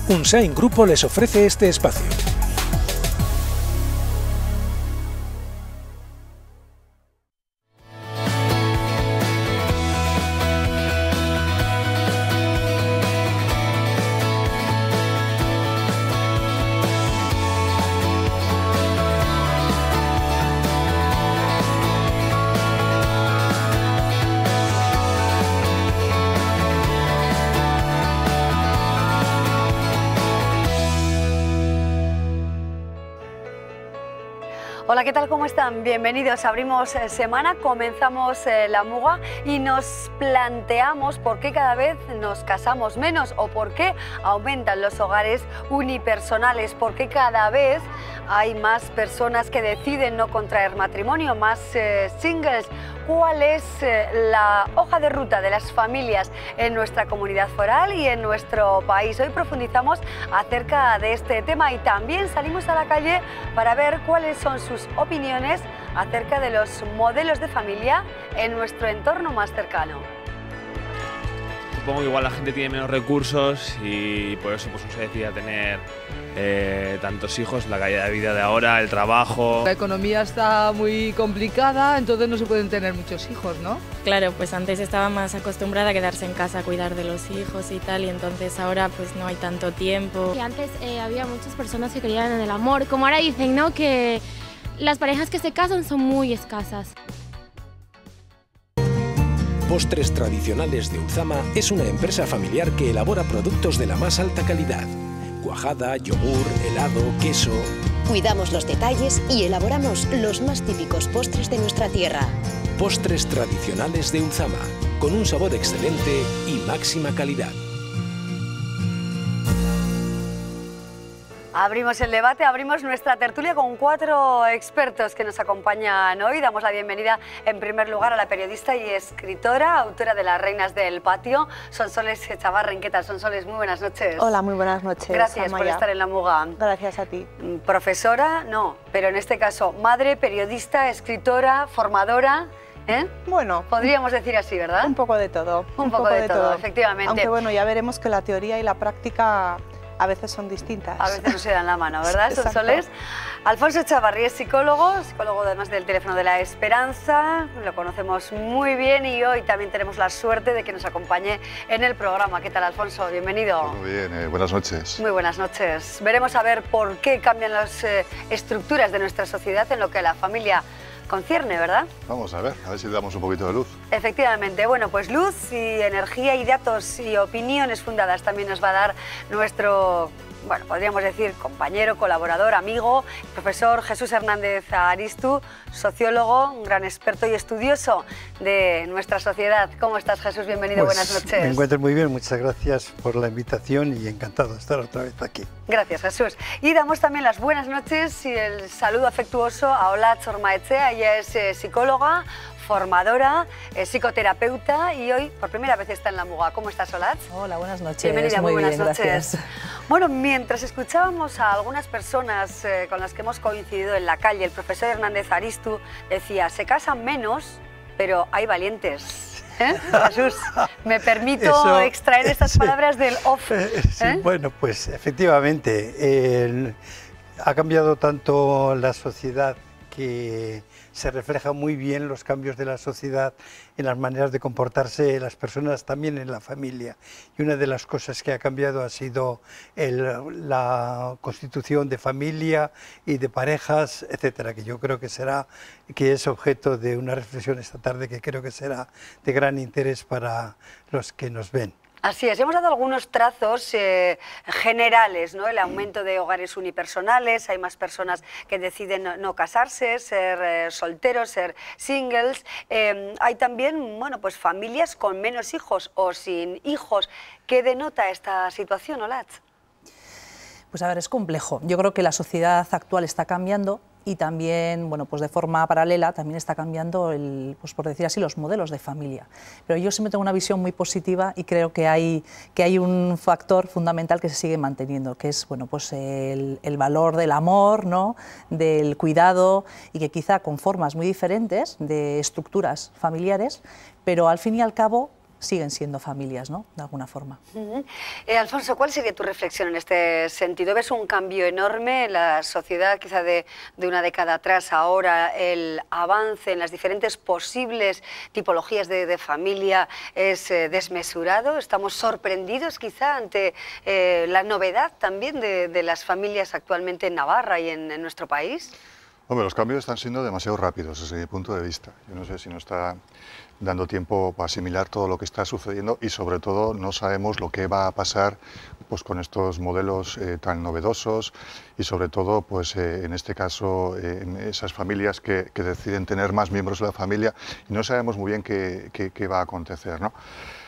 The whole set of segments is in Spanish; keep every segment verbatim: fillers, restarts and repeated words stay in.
Unsain Grupo les ofrece este espacio. Hola, ¿qué tal? ¿Cómo están? Bienvenidos. Abrimos eh, semana, comenzamos eh, la muga y nos planteamos por qué cada vez nos casamos menos o por qué aumentan los hogares unipersonales, por qué cada vez hay más personas que deciden no contraer matrimonio, más eh, singles. ¿Cuál es eh, la hoja de ruta de las familias en nuestra comunidad foral y en nuestro país? Hoy profundizamos acerca de este tema y también salimos a la calle para ver cuáles son sus opiniones acerca de los modelos de familia en nuestro entorno más cercano. Supongo que igual la gente tiene menos recursos y por eso pues, no se decide a tener eh, tantos hijos, la calidad de vida de ahora, el trabajo. La economía está muy complicada, entonces no se pueden tener muchos hijos, ¿no? Claro, pues antes estaba más acostumbrada a quedarse en casa a cuidar de los hijos y tal, y entonces ahora pues no hay tanto tiempo. Que antes eh, había muchas personas que creían en el amor, como ahora dicen, ¿no? Que las parejas que se casan son muy escasas. Postres Tradicionales de Uzama es una empresa familiar que elabora productos de la más alta calidad. Cuajada, yogur, helado, queso. Cuidamos los detalles y elaboramos los más típicos postres de nuestra tierra. Postres Tradicionales de Uzama, con un sabor excelente y máxima calidad. Abrimos el debate, abrimos nuestra tertulia con cuatro expertos que nos acompañan hoy. Damos la bienvenida en primer lugar a la periodista y escritora, autora de Las Reinas del Patio, Sonsoles Echavarren. ¿Qué tal, Sonsoles? Muy buenas noches. Hola, muy buenas noches. Gracias Amaya. por estar en la muga. Gracias a ti. Profesora, no, pero en este caso madre, periodista, escritora, formadora. ¿Eh? Bueno, podríamos decir así, ¿verdad? Un poco de todo. Un, un poco, poco de, de todo, todo, efectivamente. Aunque bueno, ya veremos que la teoría y la práctica a veces son distintas. A veces no se dan la mano, ¿verdad, Sonsoles? Alfonso Echavarri es psicólogo, psicólogo además del Teléfono de la Esperanza, lo conocemos muy bien y hoy también tenemos la suerte de que nos acompañe en el programa. ¿Qué tal, Alfonso? Bienvenido. Muy bien, eh, buenas noches. Muy buenas noches. Veremos a ver por qué cambian las eh, estructuras de nuestra sociedad en lo que a la familia concierne, ¿verdad? Vamos a ver, a ver si le damos un poquito de luz. Efectivamente, bueno, pues luz y energía y datos y opiniones fundadas también nos va a dar nuestro, bueno, podríamos decir compañero, colaborador, amigo, profesor Jesús Hernández Aristu, sociólogo, un gran experto y estudioso de nuestra sociedad. ¿Cómo estás, Jesús? Bienvenido, pues, buenas noches. Me encuentro muy bien, muchas gracias por la invitación y encantado de estar otra vez aquí. Gracias, Jesús. Y damos también las buenas noches y el saludo afectuoso a Olatz Ormaechea. Ella es eh, psicóloga, formadora, eh, psicoterapeuta y hoy por primera vez está en la muga. ¿Cómo estás, Olatz? Hola, buenas noches. Bienvenida, muy, muy buenas bien, noches. Gracias. Bueno, mientras escuchábamos a algunas personas eh, con las que hemos coincidido en la calle, el profesor Hernández Aristu decía, se casan menos, pero hay valientes. ¿Eh? Jesús, me permito Eso, extraer estas sí, palabras del off. ¿eh? Sí, bueno, pues efectivamente, eh, ha cambiado tanto la sociedad que se refleja muy bien los cambios de la sociedad en las maneras de comportarse las personas, también en la familia. Y una de las cosas que ha cambiado ha sido el, la constitución de familia y de parejas, etcétera, que yo creo que será, que es objeto de una reflexión esta tarde que creo que será de gran interés para los que nos ven. Así es, hemos dado algunos trazos eh, generales, ¿no? El aumento de hogares unipersonales, hay más personas que deciden no, no casarse, ser eh, solteros, ser singles. Eh, hay también, bueno, pues familias con menos hijos o sin hijos. ¿Qué denota esta situación, Olatz? Pues a ver, es complejo. Yo creo que la sociedad actual está cambiando y también, bueno, pues de forma paralela también está cambiando, el, pues por decir así, los modelos de familia. Pero yo siempre tengo una visión muy positiva y creo que hay, que hay un factor fundamental que se sigue manteniendo, que es, bueno, pues el, el valor del amor, ¿no? Del cuidado, y que quizá con formas muy diferentes de estructuras familiares, pero al fin y al cabo siguen siendo familias, ¿no? De alguna forma. Uh-huh. eh, Alfonso, ¿cuál sería tu reflexión en este sentido? ¿Ves un cambio enorme en la sociedad, quizá de, de una década atrás, ahora el avance en las diferentes posibles tipologías de, de familia es eh, desmesurado? ¿Estamos sorprendidos quizá ante eh, la novedad también de, de las familias actualmente en Navarra y en, en nuestro país? Hombre, los cambios están siendo demasiado rápidos desde mi punto de vista. Yo no sé si nos está dando tiempo para asimilar todo lo que está sucediendo y sobre todo no sabemos lo que va a pasar pues, con estos modelos eh, tan novedosos y sobre todo pues, eh, en este caso eh, en esas familias que, que deciden tener más miembros de la familia y no sabemos muy bien qué, qué, qué va a acontecer, ¿no?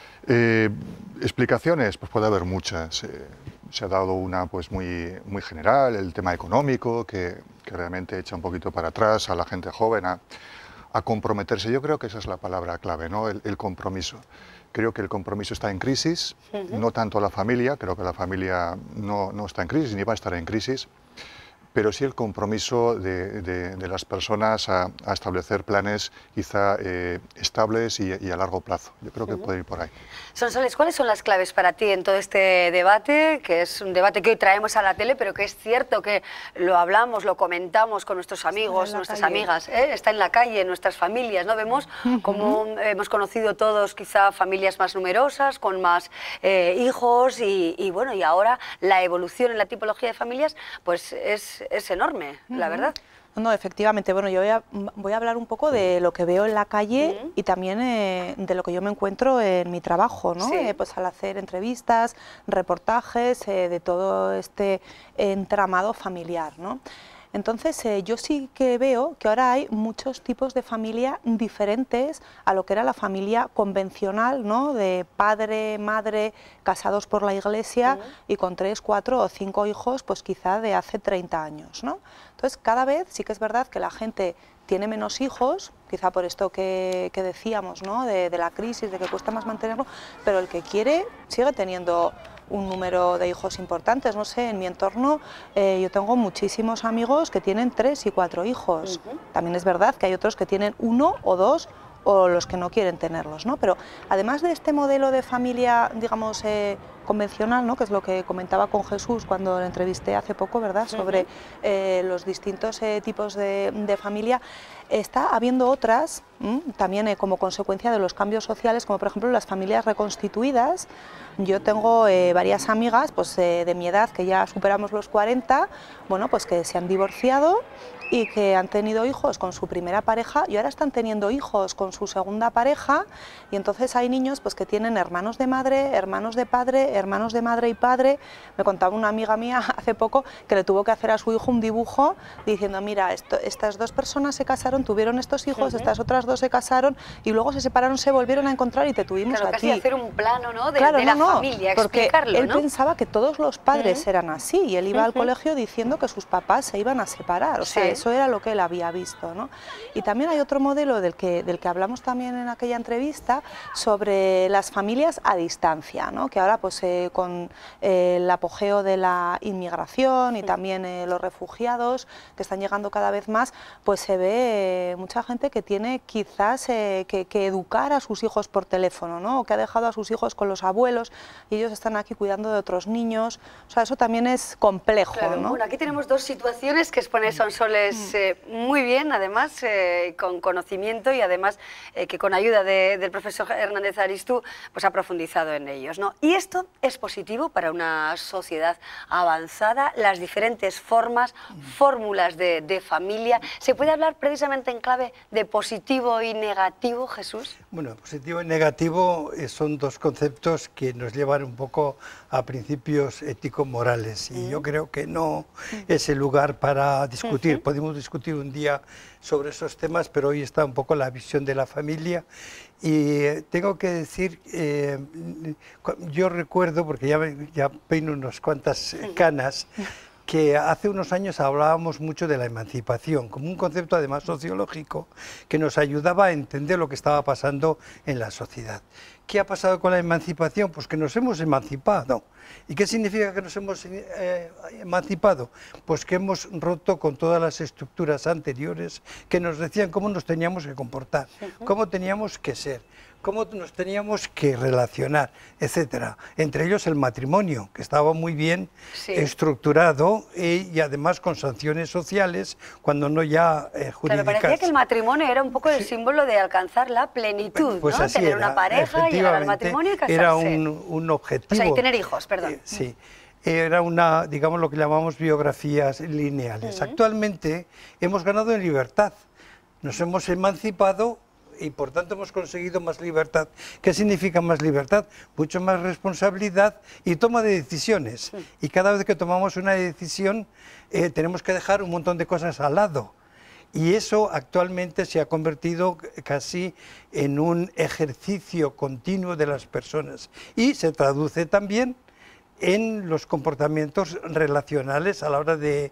Eh, explicaciones, pues puede haber muchas. Eh, se ha dado una pues muy, muy general, el tema económico, que, que realmente echa un poquito para atrás a la gente joven a, a comprometerse. Yo creo que esa es la palabra clave, ¿no? El, el compromiso. Creo que el compromiso está en crisis, uh-huh. no tanto la familia, creo que la familia no, no está en crisis ni va a estar en crisis, pero sí el compromiso de, de, de las personas a, a establecer planes quizá eh, estables y, y a largo plazo. Yo creo que uh-huh. puede ir por ahí. Sonsoles, ¿cuáles son las claves para ti en todo este debate? Que es un debate que hoy traemos a la tele, pero que es cierto que lo hablamos, lo comentamos con nuestros amigos, nuestras calle. amigas, ¿eh? Está en la calle, en nuestras familias, ¿no? Vemos uh-huh. como hemos conocido todos quizá familias más numerosas, con más eh, hijos y, y bueno, y ahora la evolución en la tipología de familias pues es, es enorme, uh-huh. la verdad. No, efectivamente, bueno, yo voy a, voy a hablar un poco de lo que veo en la calle uh-huh. y también eh, de lo que yo me encuentro en mi trabajo, ¿no? Sí. Eh, pues al hacer entrevistas, reportajes, eh, de todo este entramado familiar, ¿no? Entonces, eh, yo sí que veo que ahora hay muchos tipos de familia diferentes a lo que era la familia convencional, ¿no? De padre, madre, casados por la iglesia uh-huh. y con tres, cuatro o cinco hijos, pues quizá de hace treinta años, ¿no? Entonces, cada vez sí que es verdad que la gente tiene menos hijos, quizá por esto que, que decíamos, ¿no? De, de la crisis, de que cuesta más mantenerlo, pero el que quiere sigue teniendo un número de hijos importantes. No sé, en mi entorno eh, yo tengo muchísimos amigos que tienen tres y cuatro hijos. Uh-huh. También es verdad que hay otros que tienen uno o dos o los que no quieren tenerlos, ¿no? Pero además de este modelo de familia, digamos, eh, convencional, ¿no? Que es lo que comentaba con Jesús cuando le entrevisté hace poco, ¿verdad? Sobre eh, los distintos eh, tipos de, de familia, está habiendo otras, ¿m? también eh, como consecuencia de los cambios sociales, como por ejemplo las familias reconstituidas. Yo tengo eh, varias amigas pues, eh, de mi edad, que ya superamos los cuarenta, bueno, pues que se han divorciado y que han tenido hijos con su primera pareja y ahora están teniendo hijos con su segunda pareja, y entonces hay niños pues, que tienen hermanos de madre, hermanos de padre, hermanos de madre y padre. Me contaba una amiga mía hace poco que le tuvo que hacer a su hijo un dibujo diciendo, mira, esto, estas dos personas se casaron, tuvieron estos hijos, uh-huh. estas otras dos se casaron y luego se separaron, se volvieron a encontrar y te tuvimos claro, a casi ti. hacer un plano, ¿no? de, claro, de no, la no, familia, porque explicarlo, él ¿no? pensaba que todos los padres uh-huh. eran así y él iba uh-huh. al colegio diciendo que sus papás se iban a separar, o sea, sí. eso era lo que él había visto, ¿no? Y también hay otro modelo del que, del que hablamos también en aquella entrevista sobre las familias a distancia, ¿no? Que ahora pues eh, con eh, el apogeo de la inmigración y también eh, los refugiados que están llegando cada vez más, pues se ve eh, mucha gente que tiene quizás eh, que, que educar a sus hijos por teléfono, ¿no? O que ha dejado a sus hijos con los abuelos y ellos están aquí cuidando de otros niños, o sea, eso también es complejo, claro, ¿no? Bueno, aquí tenemos dos situaciones que expone Sonsoles eh, muy bien, además eh, con conocimiento y además eh, que con ayuda de, del profesor Hernández Aristu pues ha profundizado en ellos, ¿no? Y esto es positivo para una sociedad avanzada, las diferentes formas, fórmulas de, de familia. ¿Se puede hablar precisamente en clave de positivo y negativo, Jesús? Bueno, positivo y negativo son dos conceptos que nos llevan un poco a principios ético-morales y mm. yo creo que no es el lugar para discutir. Uh-huh. Podemos discutir un día sobre esos temas, pero hoy está un poco la visión de la familia y eh, tengo que decir, eh, yo recuerdo, porque ya, ya peino unas cuantas canas, que hace unos años hablábamos mucho de la emancipación, como un concepto además sociológico que nos ayudaba a entender lo que estaba pasando en la sociedad. ¿Qué ha pasado con la emancipación? Pues que nos hemos emancipado. ¿Y qué significa que nos hemos eh, emancipado? Pues que hemos roto con todas las estructuras anteriores que nos decían cómo nos teníamos que comportar, cómo teníamos que ser, cómo nos teníamos que relacionar, etcétera. Entre ellos el matrimonio, que estaba muy bien sí. estructurado y, y además con sanciones sociales, cuando no ya eh, jurídicas. Claro, parecía que el matrimonio era un poco el sí. símbolo de alcanzar la plenitud, pues ¿no? Así tener era, una pareja, llegar al matrimonio y casarse. Era un, un objetivo. O sea, y tener hijos, perdón. Eh, sí. Era una, digamos, lo que llamamos biografías lineales. Uh-huh. Actualmente hemos ganado en libertad, nos hemos emancipado y por tanto hemos conseguido más libertad. ¿Qué significa más libertad? Mucho más responsabilidad y toma de decisiones. Uh-huh. Y cada vez que tomamos una decisión eh, tenemos que dejar un montón de cosas al lado. Y eso actualmente se ha convertido casi en un ejercicio continuo de las personas. Y se traduce también en los comportamientos relacionales a la hora de,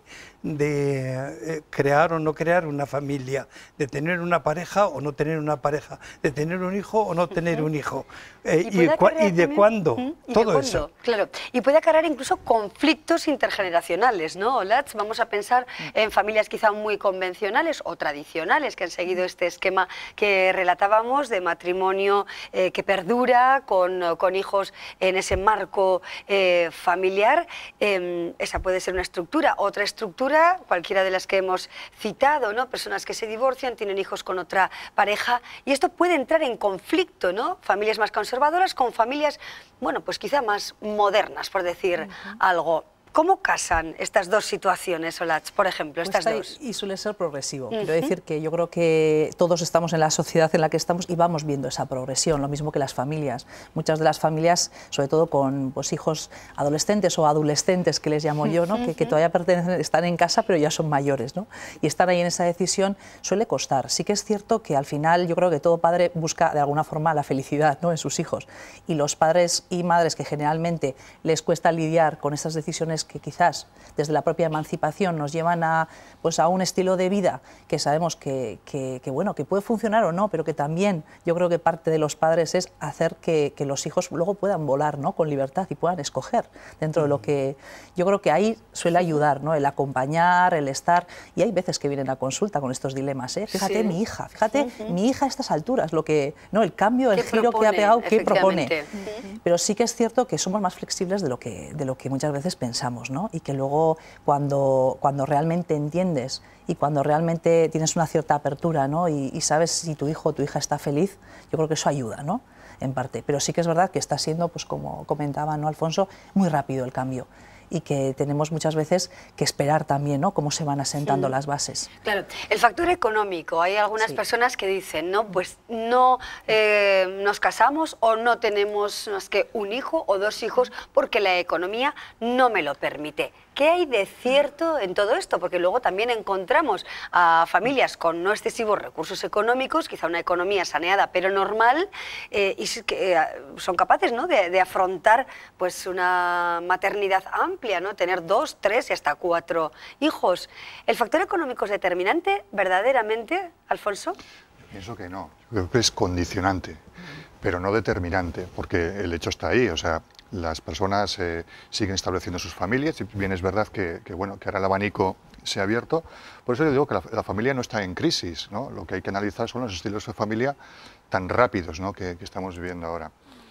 de eh, crear o no crear una familia, de tener una pareja o no tener una pareja, de tener un hijo o no tener un hijo, eh, y, y, y de cuándo, uh-huh. y todo de cuándo, eso. Claro, y puede acarrear incluso conflictos intergeneracionales, ¿no, Olatz? Vamos a pensar en familias quizá muy convencionales o tradicionales que han seguido este esquema que relatábamos de matrimonio eh, que perdura con, con hijos en ese marco eh, familiar. Eh, esa puede ser una estructura. Otra estructura, cualquiera de las que hemos citado, ¿no? Personas que se divorcian, tienen hijos con otra pareja, y esto puede entrar en conflicto, ¿no? Familias más conservadoras con familias, bueno, pues quizá más modernas, por decir uh-huh. algo. ¿Cómo casan estas dos situaciones, Olatz, por ejemplo, pues estas dos? Y suele ser progresivo. Uh-huh. Quiero decir que yo creo que todos estamos en la sociedad en la que estamos y vamos viendo esa progresión, lo mismo que las familias. Muchas de las familias, sobre todo con pues, hijos adolescentes o adolescentes, que les llamo yo, ¿no? uh-huh. que, que todavía pertenecen, están en casa pero ya son mayores, ¿no? Y estar ahí en esa decisión suele costar. Sí que es cierto que al final yo creo que todo padre busca de alguna forma la felicidad, ¿no? en sus hijos. Y los padres y madres que generalmente les cuesta lidiar con estas decisiones que quizás desde la propia emancipación nos llevan a, pues a un estilo de vida que sabemos que, que, que, bueno, que puede funcionar o no, pero que también yo creo que parte de los padres es hacer que, que los hijos luego puedan volar, ¿no? con libertad y puedan escoger dentro de lo que... Yo creo que ahí suele ayudar, ¿no? el acompañar, el estar... Y hay veces que vienen a consulta con estos dilemas, ¿eh? Fíjate, sí. mi hija, fíjate, uh-huh. mi hija a estas alturas, lo que, ¿no? el cambio, el giro propone, que ha pegado, ¿qué propone? Uh-huh. Pero sí que es cierto que somos más flexibles de lo que, de lo que muchas veces pensamos, ¿no? Y que luego cuando, cuando realmente entiendes y cuando realmente tienes una cierta apertura, ¿no? y, y sabes si tu hijo o tu hija está feliz, yo creo que eso ayuda, ¿no? en parte. Pero sí que es verdad que está siendo, pues como comentaba, ¿no, Alfonso?, muy rápido el cambio. Y que tenemos muchas veces que esperar también, ¿no?, cómo se van asentando sí. las bases. Claro, el factor económico. Hay algunas sí. personas que dicen, no, pues no eh, nos casamos o no tenemos más que un hijo o dos hijos porque la economía no me lo permite. ¿Qué hay de cierto en todo esto? Porque luego también encontramos a familias con no excesivos recursos económicos, quizá una economía saneada pero normal, eh, y que eh, son capaces, ¿no?, de, de afrontar pues una maternidad amplia, ¿no?, tener dos, tres y hasta cuatro hijos. ¿El factor económico es determinante verdaderamente, Alfonso? Yo pienso que no, yo creo que es condicionante, pero no determinante, porque el hecho está ahí, o sea, las personas eh, siguen estableciendo sus familias, y bien es verdad que, que, bueno, que ahora el abanico se ha abierto. Por eso yo digo que la, la familia no está en crisis, ¿no? Lo que hay que analizar son los estilos de familia tan rápidos, ¿no?, que, que estamos viviendo ahora.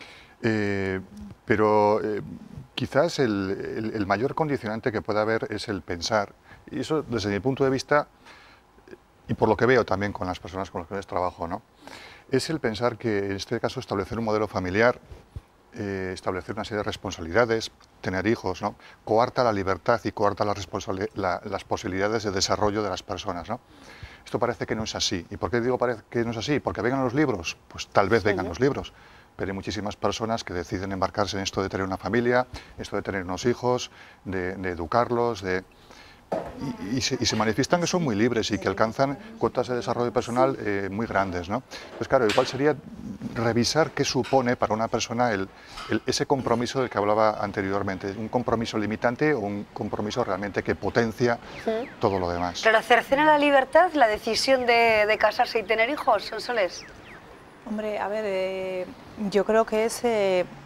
Eh, pero eh, quizás el, el, el mayor condicionante que pueda haber es el pensar, y eso desde mi punto de vista, y por lo que veo también con las personas con las que les trabajo, ¿no?, es el pensar que en este caso establecer un modelo familiar, Eh, establecer una serie de responsabilidades, tener hijos, ¿no?, coarta la libertad y coarta la la, las posibilidades de desarrollo de las personas, ¿no? Esto parece que no es así. ¿Y por qué digo parece que no es así? ¿Porque vengan los libros? Pues tal vez vengan uh-huh. los libros, pero hay muchísimas personas que deciden embarcarse en esto de tener una familia, esto de tener unos hijos, de, de educarlos, de... Y, y, se, y se manifiestan que son muy libres y que alcanzan cuotas de desarrollo personal eh, muy grandes, ¿no? Pues claro, igual sería revisar qué supone para una persona el, el, ese compromiso del que hablaba anteriormente, un compromiso limitante o un compromiso realmente que potencia sí. todo lo demás. Pero cercena la libertad la decisión de, de casarse y tener hijos, Sonsoles. Hombre, a ver, eh, yo creo que es... Eh,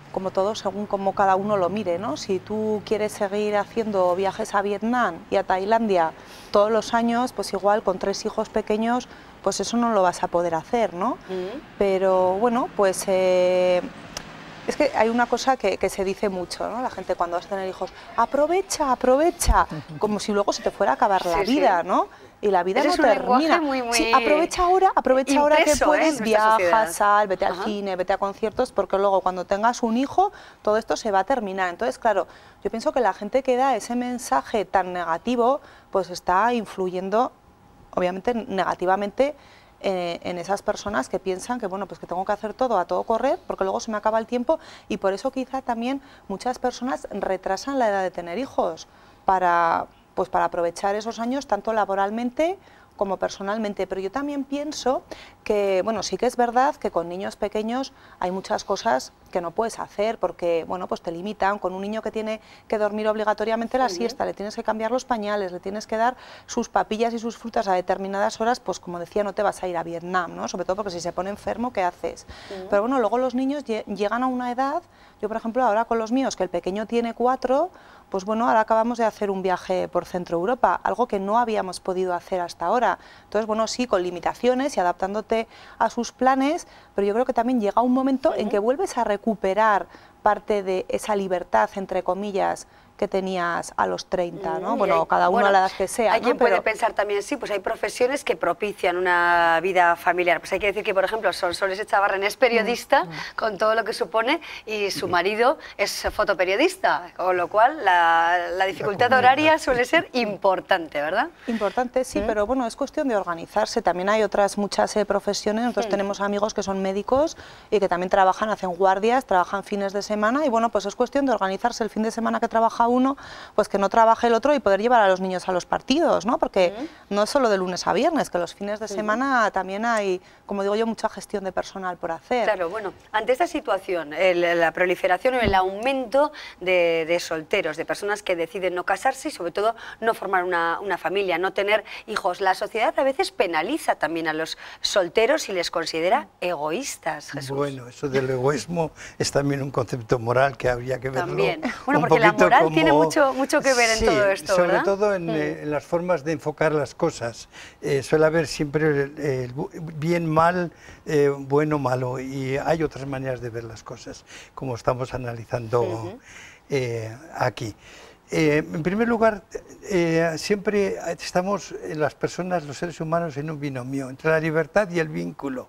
como todo, según como cada uno lo mire, ¿no? Si tú quieres seguir haciendo viajes a Vietnam y a Tailandia todos los años, pues igual con tres hijos pequeños, pues eso no lo vas a poder hacer, ¿no? Mm. Pero bueno, pues eh, es que hay una cosa que, que se dice mucho, ¿no? La gente cuando vas a tener hijos, aprovecha, aprovecha, como si luego se te fuera a acabar la sí, vida, sí. ¿no? Y la vida Eso no es termina. Muy, muy sí, aprovecha ahora, aprovecha impreso, ahora que puedes, ¿eh? viaja, sal, vete al Ajá. cine, vete a conciertos, porque luego cuando tengas un hijo, todo esto se va a terminar. Entonces, claro, yo pienso que la gente que da ese mensaje tan negativo, pues está influyendo, obviamente, negativamente eh, en esas personas que piensan que, bueno, pues que tengo que hacer todo a todo correr, porque luego se me acaba el tiempo, y por eso quizá también muchas personas retrasan la edad de tener hijos, para... pues para aprovechar esos años tanto laboralmente como personalmente, pero yo también pienso que, bueno, sí que es verdad que con niños pequeños hay muchas cosas que no puedes hacer porque, bueno, pues te limitan. Con un niño que tiene que dormir obligatoriamente la uh-huh. siesta, le tienes que cambiar los pañales, le tienes que dar sus papillas y sus frutas a determinadas horas, pues como decía, no te vas a ir a Vietnam, ¿no? Sobre todo porque si se pone enfermo, ¿qué haces? Uh-huh. Pero bueno, luego los niños llegan a una edad, yo por ejemplo ahora con los míos, que el pequeño tiene cuatro, pues bueno, ahora acabamos de hacer un viaje por Centro Europa, algo que no habíamos podido hacer hasta ahora. Entonces, bueno, sí, con limitaciones y adaptándote a sus planes, pero yo creo que también llega un momento uh-huh. en que vuelves a recuperar parte de esa libertad, entre comillas, que tenías a los treinta, ¿no? Mm, bueno, hay, cada uno bueno, a la edad que sea. Hay ¿no? quien Pero... puede pensar también, sí, pues hay profesiones que propician una vida familiar. Pues hay que decir que, por ejemplo, Sonsoles Echavarren es periodista, mm. con todo lo que supone, y su marido es fotoperiodista, con lo cual la, la dificultad horaria suele ser importante, ¿verdad? Importante, sí, ¿Mm? pero bueno, es cuestión de organizarse. También hay otras muchas eh, profesiones. Nosotros ¿Mm? tenemos amigos que son médicos y que también trabajan, hacen guardias, trabajan fines de semana, y bueno, pues es cuestión de organizarse el fin de semana que trabaja uno, pues que no trabaje el otro y poder llevar a los niños a los partidos, ¿no? Porque uh-huh. no es solo de lunes a viernes, que los fines de semana uh-huh. también hay, como digo yo, mucha gestión de personal por hacer. Claro, bueno, ante esta situación, el, la proliferación o el aumento de, de solteros, de personas que deciden no casarse y sobre todo no formar una, una familia, no tener hijos, la sociedad a veces penaliza también a los solteros y les considera egoístas, Jesús. Bueno, eso del egoísmo es también un concepto moral que habría que verlo. También, bueno, porque la moral como... tiene mucho, mucho que ver en sí, todo esto, sobre ¿verdad? todo en, mm. eh, en las formas de enfocar las cosas. Eh, suele haber siempre el, el bien, mal, eh, bueno, malo, y hay otras maneras de ver las cosas, como estamos analizando uh-huh. eh, aquí. Eh, en primer lugar, eh, siempre estamos las personas, los seres humanos, en un binomio entre la libertad y el vínculo.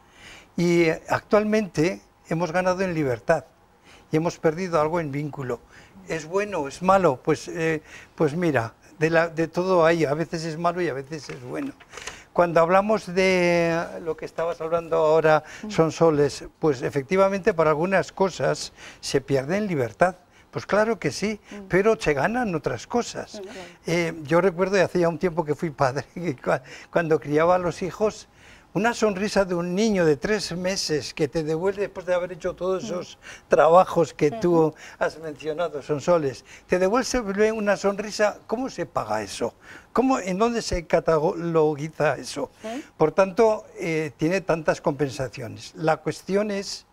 Y eh, actualmente hemos ganado en libertad y hemos perdido algo en vínculo. ¿Es bueno? ¿Es malo? Pues, eh, pues mira, de, la, de todo hay, a veces es malo y a veces es bueno. Cuando hablamos de lo que estabas hablando ahora, Sonsoles, pues efectivamente para algunas cosas se pierde en libertad. Pues claro que sí, pero se ganan otras cosas. Eh, yo recuerdo, hacía un tiempo que fui padre, que cuando criaba a los hijos, una sonrisa de un niño de tres meses que te devuelve después de haber hecho todos esos trabajos que tú has mencionado, Sonsoles, te devuelve una sonrisa. ¿Cómo se paga eso? ¿Cómo, ¿En dónde se catalogiza eso? Por tanto, eh, tiene tantas compensaciones. La cuestión es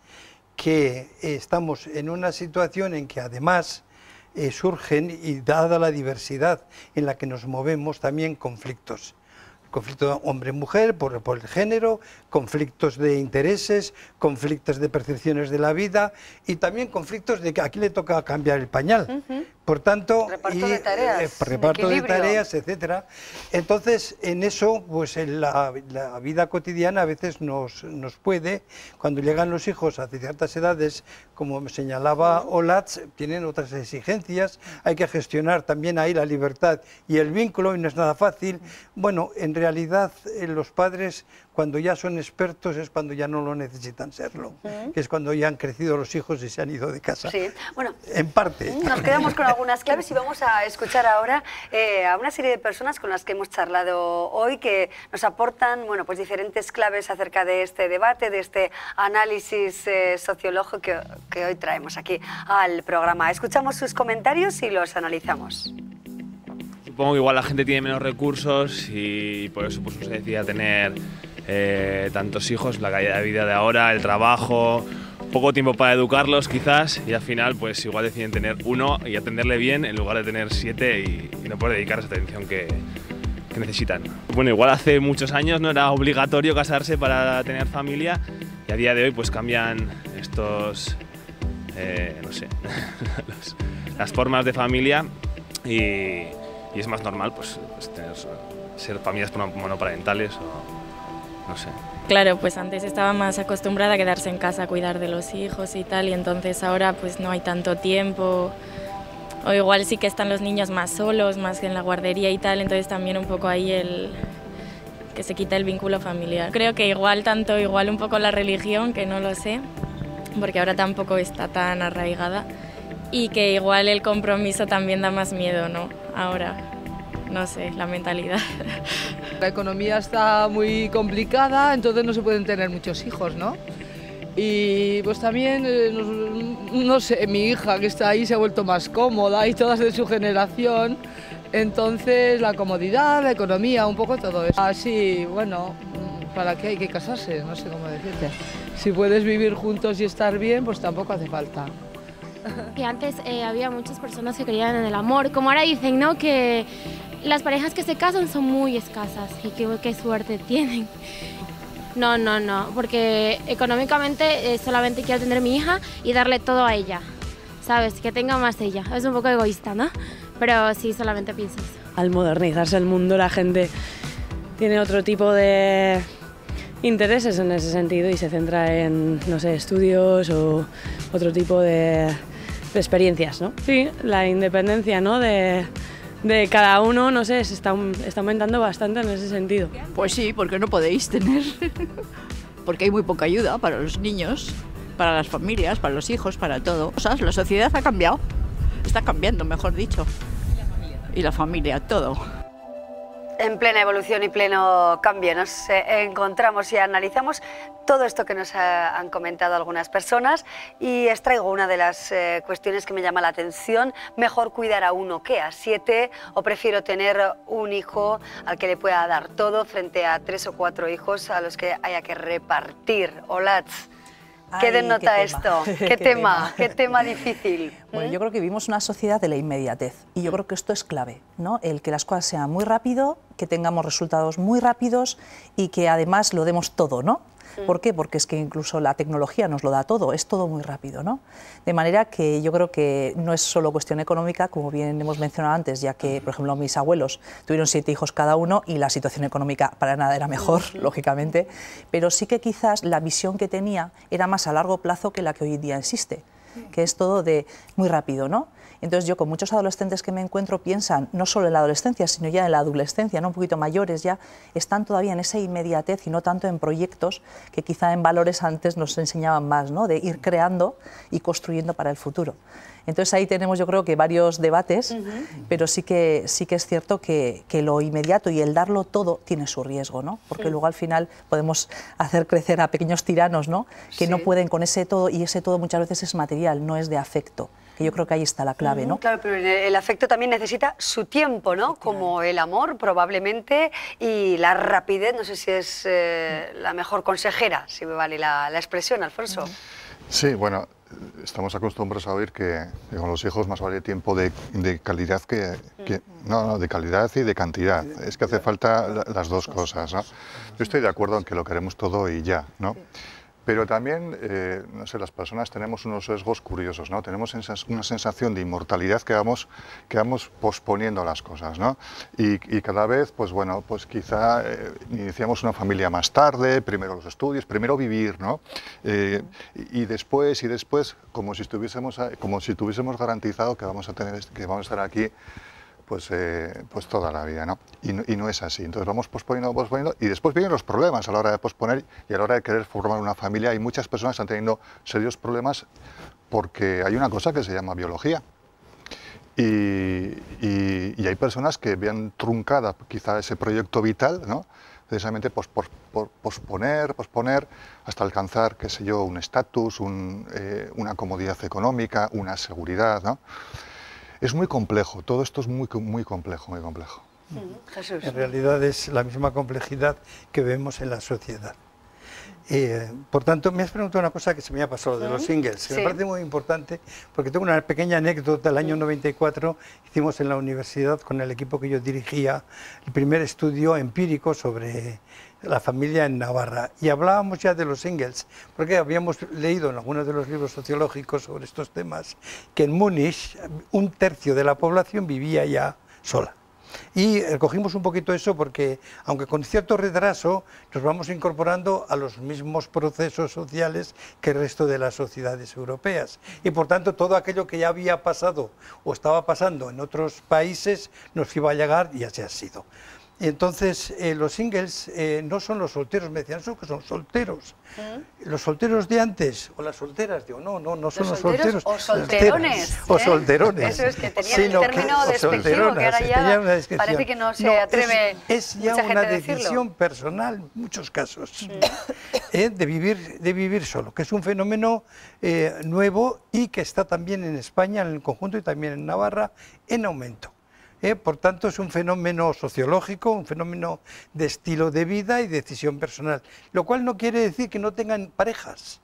que eh, estamos en una situación en que además eh, surgen, y dada la diversidad en la que nos movemos, también conflictos. Conflicto hombre-mujer por, por el género, conflictos de intereses, conflictos de percepciones de la vida y también conflictos de que aquí le toca cambiar el pañal. Uh-huh. Por tanto, reparto y, de tareas, eh, reparto de, de tareas, etcétera. Entonces, en eso, pues en la, la vida cotidiana a veces nos, nos puede, cuando llegan los hijos a ciertas edades, como señalaba Olatz, tienen otras exigencias, hay que gestionar también ahí la libertad y el vínculo, y no es nada fácil. Bueno, en realidad eh, los padres, cuando ya son expertos, es cuando ya no lo necesitan serlo, uh-huh. que es cuando ya han crecido los hijos y se han ido de casa. Sí, bueno, en parte. Nos quedamos con algunas claves y vamos a escuchar ahora eh, a una serie de personas con las que hemos charlado hoy, que nos aportan, bueno, pues diferentes claves acerca de este debate, de este análisis eh, sociológico que, que hoy traemos aquí al programa. Escuchamos sus comentarios y los analizamos. Supongo que igual la gente tiene menos recursos y por eso pues, se decide tener eh, tantos hijos, la calidad de vida de ahora, el trabajo, poco tiempo para educarlos quizás, y al final pues igual deciden tener uno y atenderle bien en lugar de tener siete y, y no poder dedicar esa atención que, que necesitan. Bueno, igual hace muchos años no era obligatorio casarse para tener familia y a día de hoy pues cambian estos, eh, no sé, los, las formas de familia y, y es más normal pues, pues tener, ser familias monoparentales o no sé. Claro, pues antes estaba más acostumbrada a quedarse en casa a cuidar de los hijos y tal, y entonces ahora pues no hay tanto tiempo, o igual sí que están los niños más solos, más que en la guardería y tal, entonces también un poco ahí el que se quita el vínculo familiar. Creo que igual tanto, igual un poco la religión, que no lo sé, porque ahora tampoco está tan arraigada, y que igual el compromiso también da más miedo, ¿no? Ahora, no sé, la mentalidad. La economía está muy complicada, entonces no se pueden tener muchos hijos, ¿no? Y pues también, eh, no, no sé, mi hija que está ahí se ha vuelto más cómoda y todas de su generación, entonces la comodidad, la economía, un poco todo eso. Así, bueno, ¿para qué hay que casarse? No sé cómo decirte. Si puedes vivir juntos y estar bien, pues tampoco hace falta. Que antes eh, había muchas personas que creían en el amor, como ahora dicen, ¿no? Que las parejas que se casan son muy escasas y que qué suerte tienen. No, no, no, porque económicamente eh, solamente quiero tener a mi hija y darle todo a ella, ¿sabes? Que tenga más ella. Es un poco egoísta, ¿no? Pero sí, solamente pienso eso. Al modernizarse el mundo, la gente tiene otro tipo de intereses en ese sentido y se centra en, no sé, estudios o otro tipo de, de experiencias, ¿no? Sí, la independencia, ¿no? De, de cada uno, no sé, se está, está aumentando bastante en ese sentido. Pues sí, porque no podéis tener, porque hay muy poca ayuda para los niños, para las familias, para los hijos, para todo. O sea, la sociedad ha cambiado, está cambiando, mejor dicho. Y la familia también. Y la familia, todo. En plena evolución y pleno cambio nos eh, encontramos y analizamos todo esto que nos ha, han comentado algunas personas y extraigo una de las eh, cuestiones que me llama la atención. ¿Mejor cuidar a uno que a siete o prefiero tener un hijo al que le pueda dar todo frente a tres o cuatro hijos a los que haya que repartir? Olatz, ¿qué Ay, denota qué esto? tema. ¿Qué, Qué tema? tema. ¿Qué tema difícil? Bueno, ¿Mm? yo creo que vivimos una sociedad de la inmediatez y yo creo que esto es clave, ¿no? El que las cosas sean muy rápido, que tengamos resultados muy rápidos y que además lo demos todo, ¿no? ¿Por qué? Porque es que incluso la tecnología nos lo da todo, es todo muy rápido, ¿no? De manera que yo creo que no es solo cuestión económica, como bien hemos mencionado antes, ya que, por ejemplo, mis abuelos tuvieron siete hijos cada uno y la situación económica para nada era mejor, lógicamente, pero sí que quizás la visión que tenía era más a largo plazo que la que hoy en día existe, que es todo de muy rápido, ¿no? Entonces yo con muchos adolescentes que me encuentro piensan no solo en la adolescencia, sino ya en la adolescencia, ¿no? Un poquito mayores ya, están todavía en esa inmediatez y no tanto en proyectos que quizá en valores antes nos enseñaban más, ¿no? De ir creando y construyendo para el futuro. Entonces ahí tenemos yo creo que varios debates, uh-huh. pero sí que, sí que es cierto que, que lo inmediato y el darlo todo tiene su riesgo, ¿no? Porque sí. luego al final podemos hacer crecer a pequeños tiranos, ¿no? Que sí. no pueden con ese todo y ese todo muchas veces es material, no es de afecto. Que yo creo que ahí está la clave, ¿no? Claro, pero el afecto también necesita su tiempo, ¿no? Como el amor, probablemente, y la rapidez, no sé si es eh, la mejor consejera, si me vale la, la expresión, Alfonso. Sí, bueno, estamos acostumbrados a oír que, que con los hijos más vale tiempo de, de calidad que, que... No, no, de calidad y de cantidad. Es que hace falta las dos cosas, ¿no? Yo estoy de acuerdo en que lo queremos todo y ya, ¿no? Pero también, eh, no sé, las personas tenemos unos sesgos curiosos, ¿no? Tenemos una sensación de inmortalidad que vamos, que vamos posponiendo las cosas, ¿no? Y, y cada vez, pues bueno, pues quizá eh, iniciamos una familia más tarde, primero los estudios, primero vivir, ¿no? Eh, y, y después, y después, como si estuviésemos, como si tuviésemos garantizado que vamos a tener, que vamos a estar aquí Pues, eh, pues toda la vida, ¿no? Y, no? y no es así. Entonces vamos posponiendo, posponiendo, y después vienen los problemas a la hora de posponer y a la hora de querer formar una familia. Y muchas personas están teniendo serios problemas porque hay una cosa que se llama biología. Y, y, y hay personas que vean truncada quizá ese proyecto vital, ¿no? Precisamente pues, por, por posponer, posponer, hasta alcanzar, qué sé yo, un estatus, un, eh, una comodidad económica, una seguridad, ¿no? Es muy complejo, todo esto es muy, muy complejo, muy complejo. Jesús. En realidad es la misma complejidad que vemos en la sociedad. Eh, por tanto, me has preguntado una cosa que se me ha pasado, de los singles, que sí. me parece muy importante, porque tengo una pequeña anécdota. El año noventa y cuatro hicimos en la universidad, con el equipo que yo dirigía, el primer estudio empírico sobre la familia en Navarra, y hablábamos ya de los singles, porque habíamos leído en algunos de los libros sociológicos sobre estos temas, que en Múnich un tercio de la población vivía ya sola. Y cogimos un poquito eso porque, aunque con cierto retraso, nos vamos incorporando a los mismos procesos sociales que el resto de las sociedades europeas. Y por tanto, todo aquello que ya había pasado o estaba pasando en otros países nos iba a llegar y así ha sido. Y entonces, eh, los singles eh, no son los solteros, me decían, eso que son solteros. ¿Mm? Los solteros de antes, o las solteras, digo, no, no, no son los, los solteros. O solterones. ¿eh? O solterones. Eso es que tenían el término que, despectivo, que ahora ya parece que no se no, atreve Es, es ya mucha una gente decisión decirlo. personal, en muchos casos, ¿Mm? eh, de, vivir, de vivir solo, que es un fenómeno eh, nuevo y que está también en España, en el conjunto, y también en Navarra, en aumento. Eh, por tanto, es un fenómeno sociológico, un fenómeno de estilo de vida y decisión personal, lo cual no quiere decir que no tengan parejas.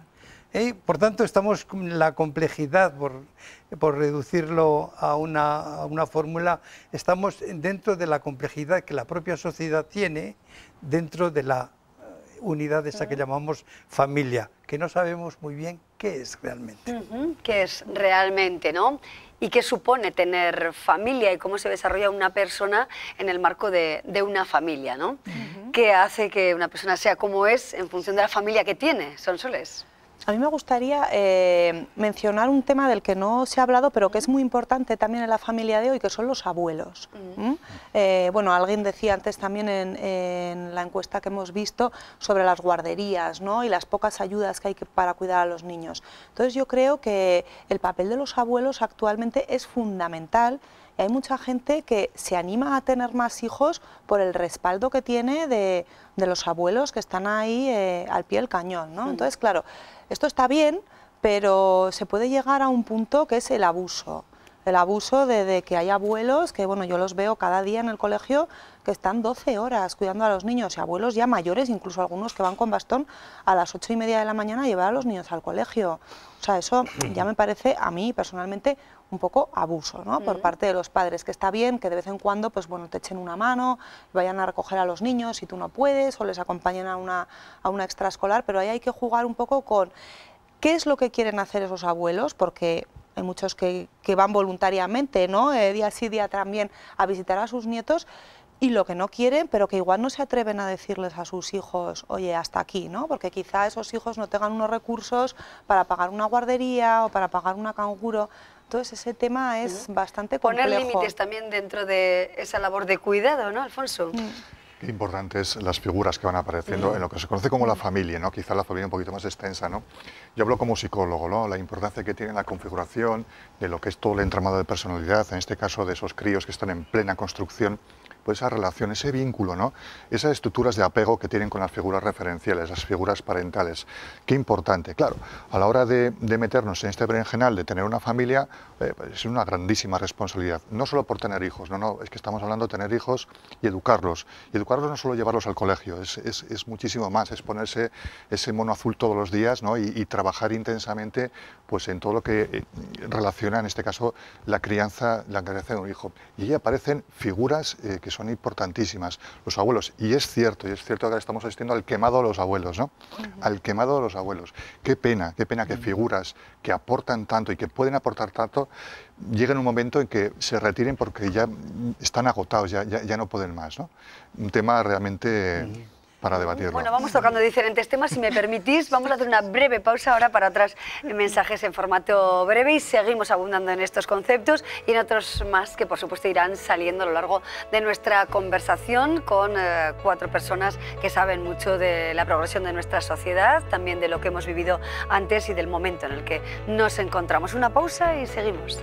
Eh, por tanto, estamos con la complejidad, por, por reducirlo a una, a una fórmula, estamos dentro de la complejidad que la propia sociedad tiene dentro de la unidad esa que llamamos familia, que no sabemos muy bien qué es realmente. Uh-huh, qué es realmente, ¿no? Y qué supone tener familia y cómo se desarrolla una persona en el marco de, de una familia, ¿no? Uh-huh. ¿Qué hace que una persona sea como es en función de la familia que tiene, Sonsoles? A mí me gustaría eh, mencionar un tema del que no se ha hablado, pero que es muy importante también en la familia de hoy, que son los abuelos. Uh-huh. ¿Mm? eh, bueno, alguien decía antes también en, en la encuesta que hemos visto sobre las guarderías, ¿no? Y las pocas ayudas que hay que, para cuidar a los niños. Entonces yo creo que el papel de los abuelos actualmente es fundamental. Y hay mucha gente que se anima a tener más hijos por el respaldo que tiene de, de los abuelos que están ahí eh, al pie del cañón, ¿no? Entonces, claro, esto está bien, pero se puede llegar a un punto que es el abuso. El abuso de, de que hay abuelos, que bueno, yo los veo cada día en el colegio, que están doce horas cuidando a los niños, y abuelos ya mayores, incluso algunos que van con bastón a las ocho y media de la mañana a llevar a los niños al colegio. O sea, eso ya me parece a mí personalmente un poco abuso, ¿no? Por parte de los padres, que está bien que de vez en cuando pues bueno, te echen una mano, vayan a recoger a los niños si tú no puedes, o les acompañen a una, a una extraescolar, pero ahí hay que jugar un poco con qué es lo que quieren hacer esos abuelos, porque hay muchos que, que van voluntariamente, ¿no? Eh, día sí, día también, a visitar a sus nietos, y lo que no quieren, pero que igual no se atreven a decirles a sus hijos, oye, hasta aquí, ¿no? Porque quizá esos hijos no tengan unos recursos para pagar una guardería o para pagar una canguro. Entonces ese tema es uh-huh. bastante complejo. Poner límites también dentro de esa labor de cuidado, ¿no, Alfonso? Uh-huh. Qué importantes las figuras que van apareciendo uh-huh. en lo que se conoce como la familia, ¿no? Quizá la familia un poquito más extensa, ¿no? Yo hablo como psicólogo, ¿no? La importancia que tiene la configuración de lo que es todo el entramado de personalidad, en este caso de esos críos que están en plena construcción, pues esa relación, ese vínculo, ¿no? Esas estructuras de apego que tienen con las figuras referenciales, las figuras parentales. Qué importante, claro, a la hora de, de meternos en este berenjenal de tener una familia, eh, pues es una grandísima responsabilidad, no solo por tener hijos, no, no, es que estamos hablando de tener hijos y educarlos. Y educarlos no solo llevarlos al colegio, es, es, es muchísimo más, es ponerse ese mono azul todos los días, ¿no? y, y trabajar intensamente pues, en todo lo que eh, relaciona, en este caso, la crianza, la crianza de un hijo. Y ahí aparecen figuras eh, que son son importantísimas, los abuelos, y es cierto, y es cierto que ahora estamos asistiendo al quemado de los abuelos, ¿no? Uh-huh. Al quemado de los abuelos. Qué pena, qué pena que uh-huh. figuras que aportan tanto y que pueden aportar tanto, lleguen un momento en que se retiren porque ya están agotados, ya, ya, ya no pueden más, ¿no? Un tema realmente... Uh-huh. para debatirlo. Bueno, vamos tocando diferentes temas. Si me permitís, vamos a hacer una breve pausa ahora para otros mensajes en formato breve y seguimos abundando en estos conceptos y en otros más que, por supuesto, irán saliendo a lo largo de nuestra conversación con eh, cuatro personas que saben mucho de la progresión de nuestra sociedad, también de lo que hemos vivido antes y del momento en el que nos encontramos. Una pausa y seguimos.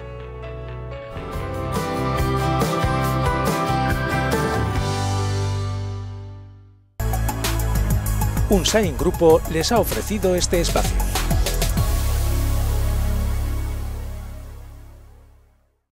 Unsign Grupo les ha ofrecido este espacio.